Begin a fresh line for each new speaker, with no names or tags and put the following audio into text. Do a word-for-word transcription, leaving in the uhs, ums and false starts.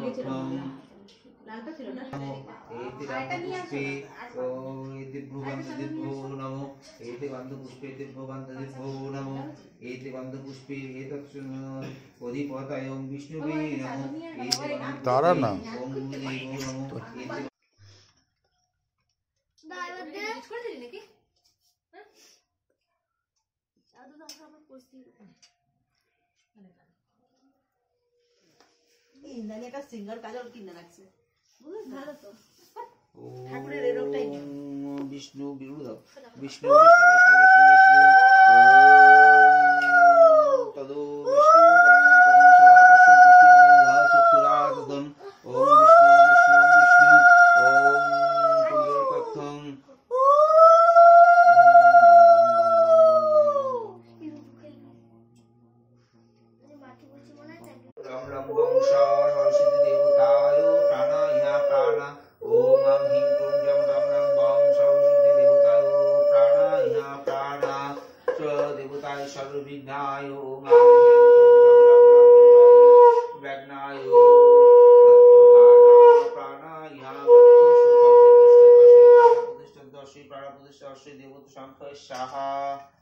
পথম एति गन्धपुष्पे एति भ्रुगन्धदिभ्यो नमो एति गन्धपुष्पे एति भ्रुगन्धदिभ्यो नमो एति गन्धपुष्पे एतत् अधिपतये विष्णुवे नमो एति
तारा ना
ओम देवो नमो एति
ইন্দ্রাণী একটা সিঙ্গার কাজল কিনে রাখছে ভালো তো ঠাকুরের এই রোগটাই নিয়ম
বিষ্ণু বিরুদ্ধ বিষ্ণু বিষ্ণু বিষ্ণু বিষ্ণু বিষ্ণু ওম তদো বিষ্ণু পরমং পদং সা পশ্যন্তি শিরবিন্দা চক্ষুরাদদম ওম বিষ্ণু বিষ্ণু বিষ্ণু ওম পুণ্যতত্ত্বং রাম রাম বংশা সরস্বতী দেবতায় প্রাণায়া প্রাণা ওম আং হিং ক্রোং জং রাম রাম বং সরস্বতী দেবতায় প্রাণায়া প্রাণা চ দেবতায় সর্ববিঘ্নায় ওম আং হিং ক্রোং জং রাম রাম বং ব্যাঘ্নায় প্রাণায়া প্রতিষ্ঠা দর্শী প্রাণ প্রতিষ্ঠা দর্শী দেবতা সংখ্য সাহা।